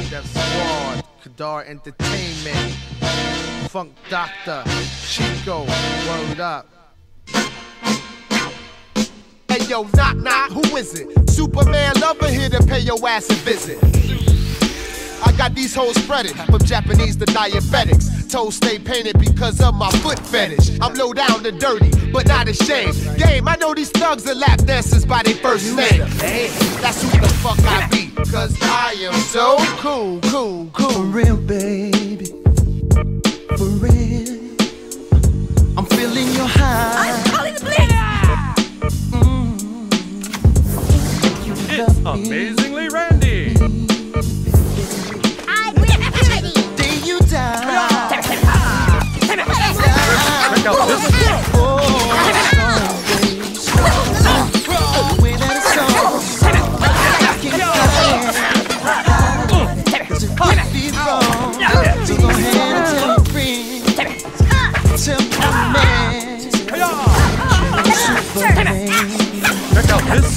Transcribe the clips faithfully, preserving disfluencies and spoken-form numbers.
Def Squad, Kadar Entertainment, Funk Doctor, Chico, word up. Hey yo, knock knock, who is it? Superman lover here to pay your ass a visit. I got these hoes spreaded, from Japanese to diabetics. Toes stay painted because of my foot fetish. I'm low down to dirty, but not ashamed. Game, I know these thugs are lap dancers by their first name. That's who the fuck I be, cause I am so cool, cool, cool. For real, baby, for real. I'm feeling your high. I'm calling the police. Mm. It's Amazingly Randy. I'm ready. Day you die. Check out this. The way that it's on, I can't stand. Cause it could be wrong. So go ahead and tell your friends. Tell my man. Superman. Check out this.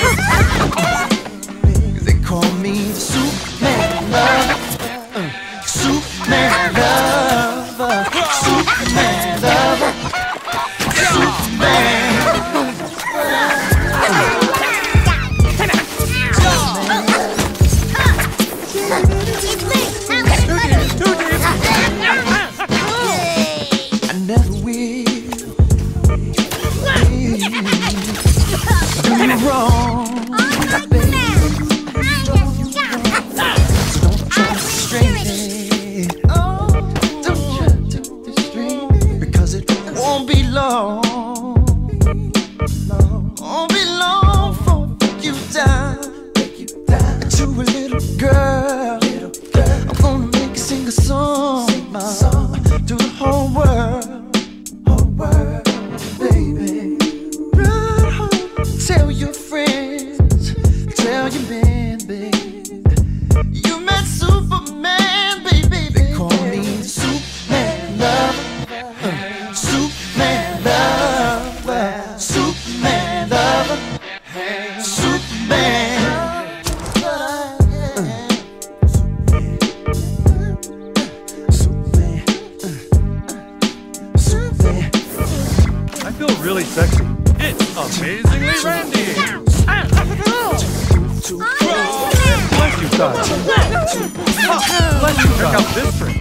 They call me the Superman lover. uh, Superman lover. Superman lover. Superman. I never will do you wrong. Won't be long, won't be long for you down to a little girl. I'm gonna make you sing a song to the whole world, whole world, baby. Run home, tell your friends, tell your man, baby. You met Superman, baby. They call me the Superman lover. Superman lover, Superman lover, Superman. Superman, Superman. I feel really sexy. It's Amazingly Randy. Bless you, God. Bless you, check out this trick.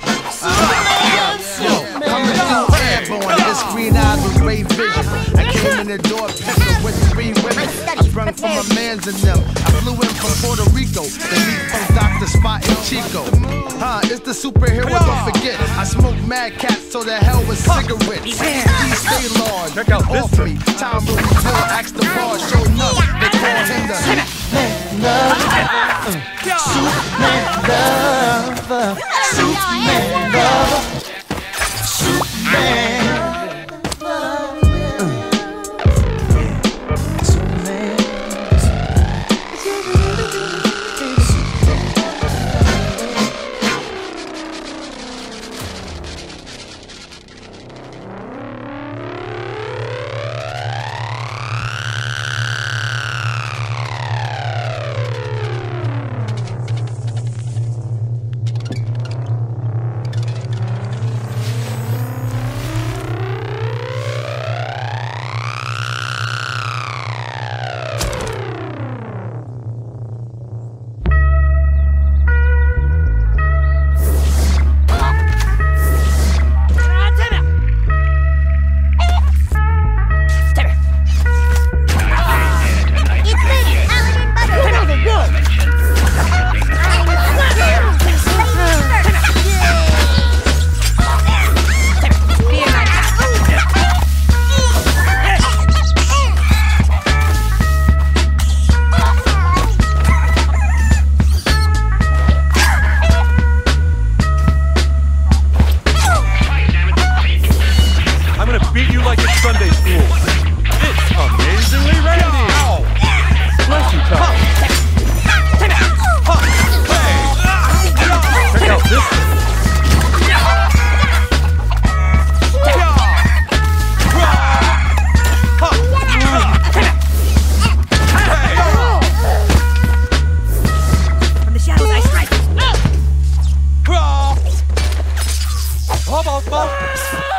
Coming through airborne, this green eyes with ray vision. I came in the door peppered with three women. I sprung from a man's in them. I flew in from Puerto Rico to meet Funk Doctor Spot and Chico. Huh, it's the superhero, don't forget. I smoke mad cats, so the hell with cigarettes. These stay large, check out this off me. Time will reveal, ask the bar, show enough. They call him the Superman lover, Superman lover, Superman lover, Superman. folks.